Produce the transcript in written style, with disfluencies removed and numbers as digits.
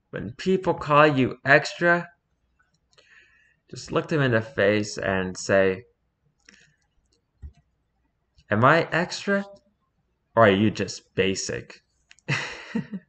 When people call you extra, just look them in the face and say, am I extra? Or are you just basic?